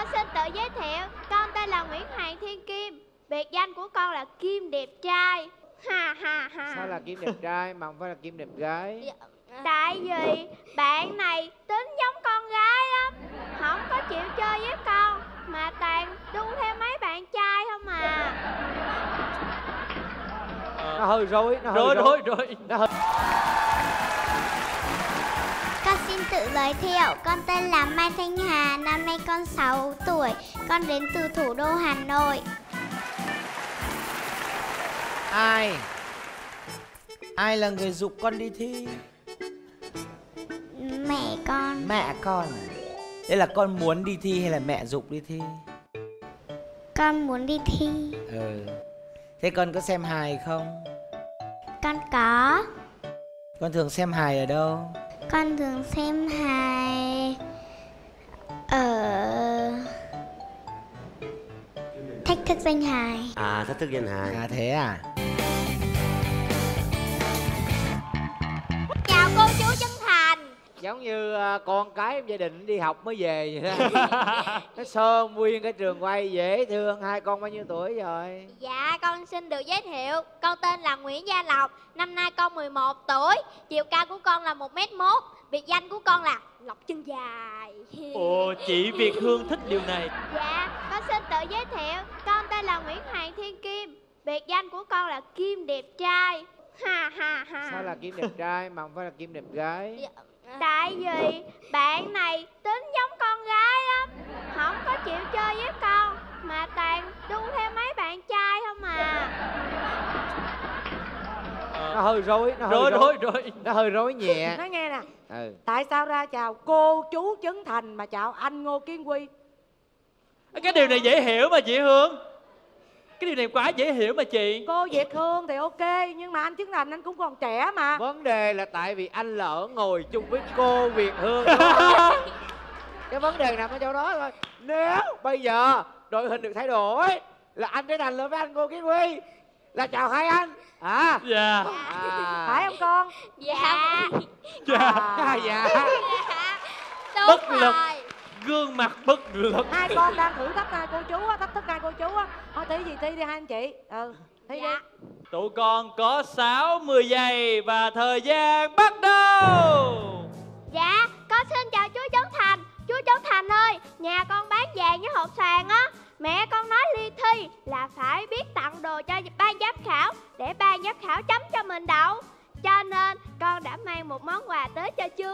con xin tự giới thiệu. Con tên là Nguyễn Hoàng Thiên Kim. Biệt danh của con là Kim đẹp trai. Ha ha ha. Sao là Kim đẹp trai mà không phải là Kim đẹp gái? Tại vì bạn này tính giống con gái lắm, không có chịu chơi với con, mà toàn đu theo mấy bạn trai không à. Nó hơi rối, nó hơi rối. Nó hơi... Con xin tự giới thiệu, con tên là Mai Thanh Hà, năm nay con 6 tuổi, con đến từ thủ đô Hà Nội. Ai là người giục con đi thi? Mẹ con. Mẹ con. Đây là con muốn đi thi hay là mẹ giục đi thi? Con muốn đi thi. Thế con có xem hài không? Con có. Con thường xem hài ở đâu? Con thường xem hài ở Thách thức danh hài. À, thách thức danh hài. À thế à? Chào cô chú chân thành. Giống như con cái trong gia đình đi học mới về vậy đó. Nó sơ nguyên cái trường quay dễ thương. Hai con bao nhiêu tuổi rồi? Dạ con xin được giới thiệu. Con tên là Nguyễn Gia Lộc. Năm nay con 11 tuổi. Chiều cao của con là 1m1. Biệt danh của con là Lộc chân dài. Ồ, chị Việt Hương thích điều này. Dạ con xin tự giới thiệu. Con tên là Nguyễn Hoàng Thiên Kim. Biệt danh của con là Kim đẹp trai. Ha ha ha. Sao là Kim đẹp trai mà không phải là Kim đẹp gái? Tại vì bạn này tính giống con gái lắm, không có chịu chơi với con, mà toàn đu theo mấy bạn trai không à. Nó hơi rối, nó hơi rối. Nó hơi rối nhẹ. Nói nghe nè. Tại sao ra chào cô chú Trấn Thành mà chào anh Ngô Kiến Huy? Cái điều này dễ hiểu mà chị Hương. Cái điều này quá dễ hiểu mà chị. Cô Việt Hương thì ok, nhưng mà anh Trấn Thành anh cũng còn trẻ mà. Vấn đề là tại vì anh lỡ ngồi chung với cô Việt Hương. Cái vấn đề nằm ở chỗ đó thôi. Nếu bây giờ đội hình được thay đổi là anh Trấn Thành lên với anh Ngô Kiến Huy, là chào hai anh. Dạ. Phải không con? Dạ. Dạ. Bất lực. Gương mặt bất lực. Hai con đang thử thách hai cô chú á, thách thức hai cô chú á. Thôi thi gì thi đi hai anh chị. Thi đi. Tụi con có 60 giây và thời gian bắt đầu. Dạ con xin chào chú Trấn Thành. Chú Trấn Thành ơi, nhà con bán vàng với hột xoàn á. Mẹ con nói đi thi là phải biết tặng đồ cho ban giám khảo, để ban giám khảo chấm cho mình đậu. Cho nên con đã mang một món quà tới cho chú.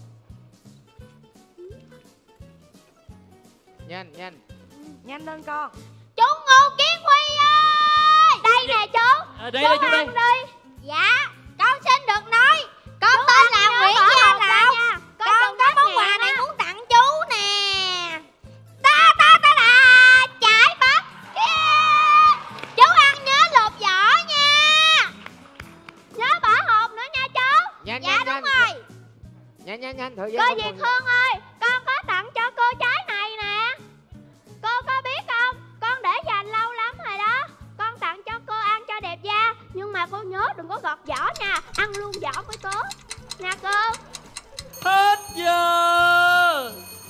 Nhanh Nhanh lên con. Chú Ngô Kiến Huy ơi, đây nè chú. Đây là chú đây. Đi. Dạ con xin được nói. Con tên là Nguyễn Gia Lộc. Con có món quà này muốn tặng chú nè. Ta là trái bắp. Chú ăn nhớ lột vỏ nha. Nhớ bỏ hộp nữa nha chú. Nhanh. Đúng rồi. Nhanh thời gian. Cô Việt Hương ơi, con có tặng cho cô trái này nè. Cô có biết không, con để dành lâu lắm rồi đó. Con tặng cho cô ăn cho đẹp da, nhưng mà cô nhớ đừng có gọt vỏ nha, ăn luôn vỏ mới tốt nha cô. Hết giờ.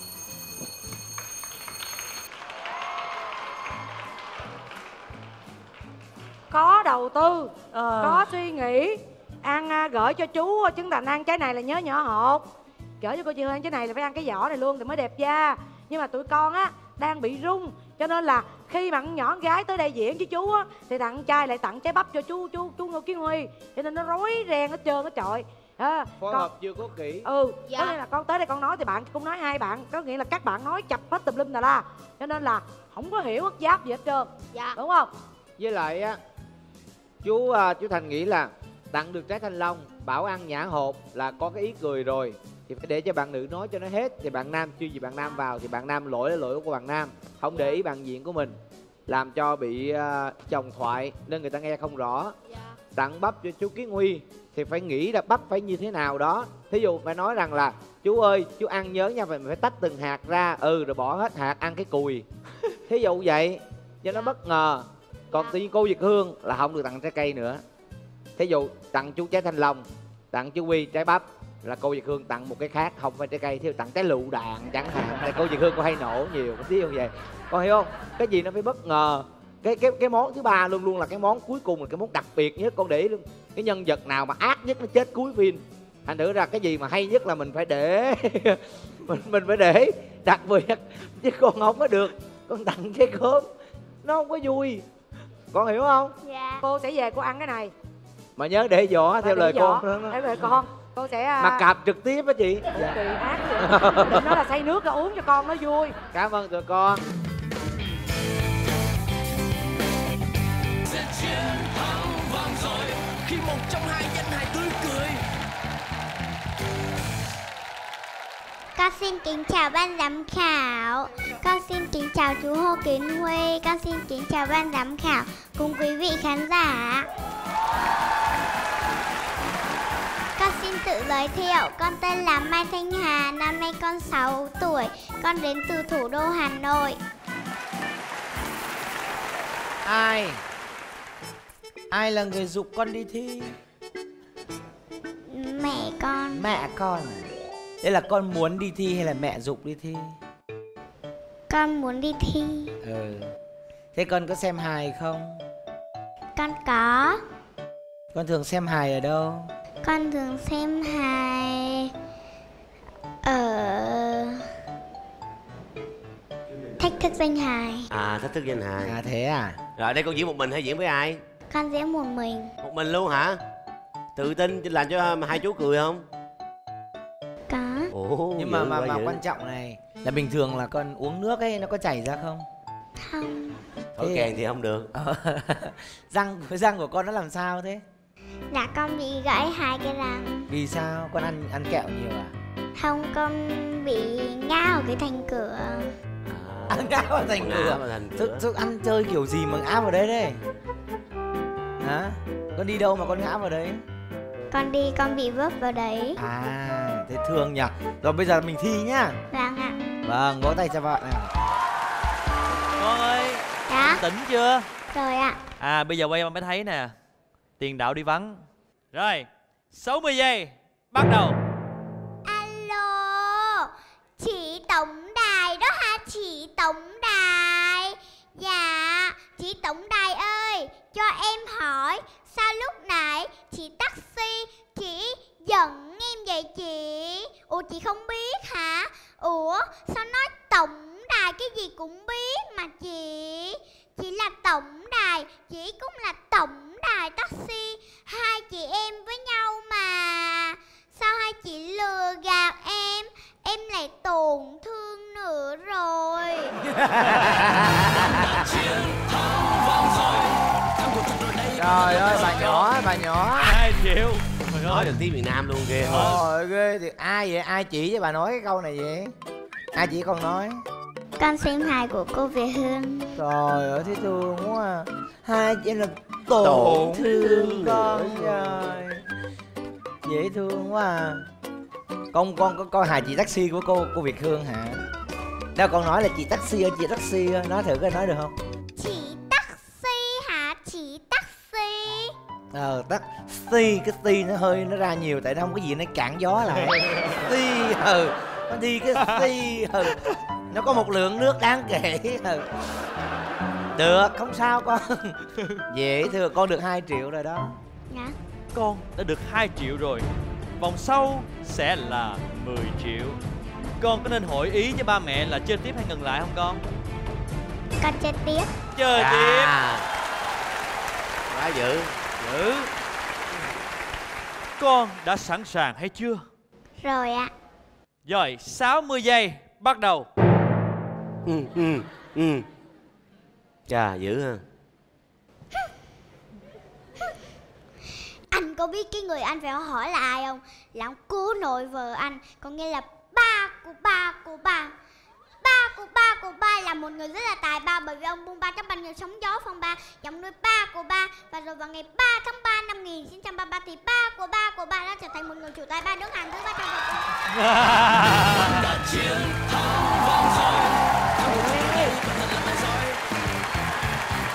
Có đầu tư, có suy nghĩ. Gửi cho chú Trấn Thành ăn trái này là nhớ nhỏ hột. Gửi cho cô Chị Hương ăn trái này là phải ăn cái vỏ này luôn thì mới đẹp da. Nhưng mà tụi con á đang bị rung, cho nên là khi mà nhỏ con gái tới đây diễn với chú á thì thằng trai lại tặng trái bắp cho chú Ngô Kiến Huy, cho nên nó rối ren hết trơn hết trọi. Phối hợp chưa có kỹ. Có nghĩa là con tới đây con nói thì bạn cũng nói hai bạn, có nghĩa là các bạn nói chập hết tùm lum la, cho nên là không có hiểu mất giáp gì hết trơn. Dạ. Đúng không? Với lại á, chú Thành nghĩ là tặng được trái thanh long, bảo ăn nhã hột là có cái ý cười rồi, thì phải để cho bạn nữ nói cho nó hết. Thì bạn nam chưa gì bạn nam vào thì bạn nam lỗi là lỗi của bạn nam, không để ý bạn diện của mình, làm cho bị chồng thoại nên người ta nghe không rõ. Tặng bắp cho chú Kiến Huy thì phải nghĩ là bắp phải như thế nào đó. Thí dụ phải nói rằng là chú ơi chú ăn nhớ nha, mình phải tách từng hạt ra, rồi bỏ hết hạt ăn cái cùi. Thí dụ vậy cho nó bất ngờ. Còn tự nhiên cô Việt Hương là không được tặng trái cây nữa. Thí dụ tặng chú trái thanh long, tặng chú Huy trái bắp là cô Việt Hương tặng một cái khác, không phải trái cây, thiếu tặng trái lựu đạn chẳng hạn. Tại cô Việt Hương có hay nổ nhiều tí như vậy, con hiểu không? Cái gì nó phải bất ngờ. Cái món thứ ba luôn luôn là cái món cuối cùng, là cái món đặc biệt nhất. Con để ý luôn, cái nhân vật nào mà ác nhất nó chết cuối phim. Thành thử ra cái gì mà hay nhất là mình phải để mình phải để đặc biệt, chứ con không có được con tặng cái cơm nó không có vui, con hiểu không? Dạ. Cô sẽ về cô ăn cái này. Mà nhớ để vỏ theo lời con. Theo lời con. Cô sẽ mặc cạp trực tiếp á chị. Dạ. Kỳ ác vậy. Đừng nói là xay nước ra uống cho con nó vui. Cảm ơn tụi con. Khi một trong hai danh hài tươi cười. Con xin kính chào ban giám khảo. Con xin kính chào chú Hồ Kiến Huy. Con xin kính chào ban giám khảo cùng quý vị khán giả. Con xin tự giới thiệu, con tên là Mai Thanh Hà, năm nay con 6 tuổi, con đến từ thủ đô Hà Nội. Ai là người giục con đi thi? Mẹ con. Mẹ con. Đây là con muốn đi thi hay là mẹ giục đi thi? Con muốn đi thi. Thế con có xem hài không? Con có. Con thường xem hài ở đâu? Con thường xem hài ở Thách Thức Danh Hài. À, Thách Thức Danh Hài. À thế à? Rồi đây con diễn một mình hay diễn với ai? Con diễn một mình. Một mình luôn hả? Tự tin làm cho hai chú cười không? Có. Ồ, nhưng mà quan trọng này là bình thường là con uống nước ấy nó có chảy ra không? Không. Thổi kèn thì không được. Răng của con nó làm sao thế? Dạ con bị gãy 2 cái răng. Vì sao? Con ăn kẹo nhiều à? Không, con bị ngã ở cái thành cửa. Ăn ngã vào thành cửa. Thức ăn chơi kiểu gì mà ngã vào đấy đấy? Hả? Con đi đâu mà con ngã vào đấy? Con đi con bị vấp vào đấy. À, thế thương nhỉ. Rồi bây giờ mình thi nhá. Vâng ạ. Vâng, vỗ tay cho vợ nào. Con ơi. Dạ. Tỉnh chưa? Rồi ạ. À bây giờ quay mới thấy nè. Tiền đạo đi vắng. Rồi 60 giây. Bắt đầu. Alo, chị tổng đài đó hả chị tổng đài? Dạ, chị tổng đài ơi, cho em hỏi, sao lúc nãy chị taxi chị giận em vậy chị? Ủa chị không biết hả? Ủa sao nói tổng đài cái gì cũng biết mà chị? Chị là tổng đài, chị cũng là tổng đài taxi, hai chị em với nhau mà. Sao hai chị lừa gạt em lại tổn thương nữa rồi. Trời ơi bà nhỏ 2 triệu. Nói được tiếng miền Nam luôn ghê. Ôi ghê thì ai vậy? Ai chỉ với bà nói cái câu này vậy? Ai chỉ con nói? Con xem hài của cô Việt Hương. Trời ơi thấy thương quá à. Hai chị em là tổn thương con trời. Dễ thương quá à. Con có coi hài chị taxi của cô Việt Hương hả? Đâu con nói là chị taxi ơi, chị taxi ơi. Nói thử coi nói được không? Chị taxi hả? Chị taxi. Taxi, cái ti nó hơi nó ra nhiều tại nó không có gì nó cản gió lại. Ti nó đi cái ti nó có một lượng nước đáng kể. Được, không sao con. Dễ thương, con được 2 triệu rồi đó. Dạ. Con đã được 2 triệu rồi. Vòng sau sẽ là 10 triệu. Con có nên hội ý với ba mẹ là chơi tiếp hay ngừng lại không con? Con chơi tiếp. Chơi tiếp. Quá dữ. Dữ. Con đã sẵn sàng hay chưa? Rồi ạ. Rồi 60 giây. Bắt đầu. Chà, dữ ha. Anh có biết cái người anh phải hỏi là ai không? Là ông cố nội vợ anh. Có nghĩa là ba của ba của ba. Ba của ba là một người rất là tài ba. Bởi vì ông buôn ba chấp banh người sóng gió phong ba, giọng nuôi ba của ba. Và rồi vào ngày 3 tháng 3 năm 1933 thì ba của ba đã trở thành một người chủ tài ba đứng hàng thứ 300.